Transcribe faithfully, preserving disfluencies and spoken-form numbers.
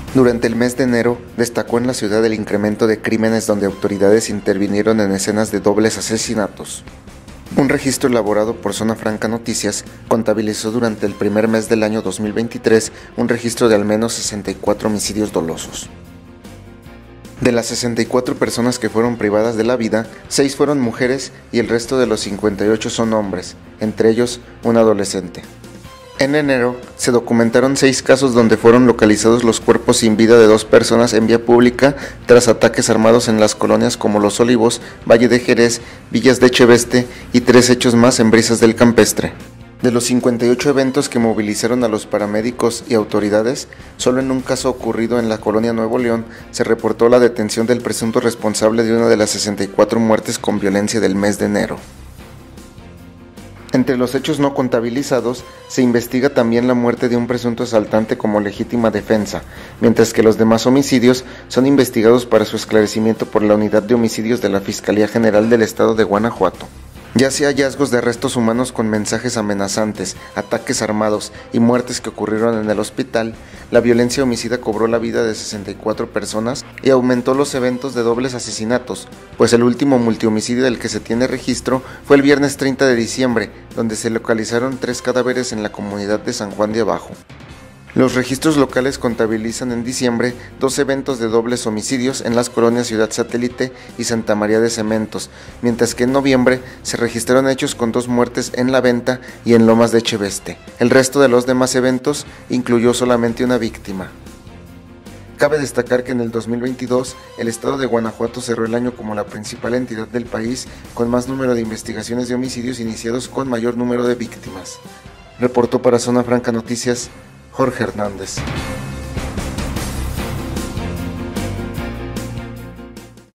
Durante el mes de enero, destacó en la ciudad el incremento de crímenes donde autoridades intervinieron en escenas de dobles asesinatos. Un registro elaborado por Zona Franca Noticias contabilizó durante el primer mes del año dos mil veintitrés un registro de al menos sesenta y cuatro homicidios dolosos. De las sesenta y cuatro personas que fueron privadas de la vida, seis fueron mujeres y el resto de los cincuenta y ocho son hombres, entre ellos un adolescente. En enero se documentaron seis casos donde fueron localizados los cuerpos sin vida de dos personas en vía pública tras ataques armados en las colonias como Los Olivos, Valle de Jerez, Villas de Echeveste y tres hechos más en Brisas del Campestre. De los cincuenta y ocho eventos que movilizaron a los paramédicos y autoridades, solo en un caso ocurrido en la colonia Nuevo León se reportó la detención del presunto responsable de una de las sesenta y cuatro muertes con violencia del mes de enero. Entre los hechos no contabilizados, se investiga también la muerte de un presunto asaltante como legítima defensa, mientras que los demás homicidios son investigados para su esclarecimiento por la Unidad de Homicidios de la Fiscalía General del Estado de Guanajuato. Ya sea hallazgos de restos humanos con mensajes amenazantes, ataques armados y muertes que ocurrieron en el hospital, la violencia homicida cobró la vida de sesenta y cuatro personas y aumentó los eventos de dobles asesinatos, pues el último multihomicidio del que se tiene registro fue el viernes treinta de diciembre, donde se localizaron tres cadáveres en la comunidad de San Juan de Abajo. Los registros locales contabilizan en diciembre dos eventos de dobles homicidios en las colonias Ciudad Satélite y Santa María de Cementos, mientras que en noviembre se registraron hechos con dos muertes en La Venta y en Lomas de Echeveste. El resto de los demás eventos incluyó solamente una víctima. Cabe destacar que en el dos mil veintidós el estado de Guanajuato cerró el año como la principal entidad del país con más número de investigaciones de homicidios iniciados con mayor número de víctimas. Reportó para Zona Franca Noticias Jorge Hernández.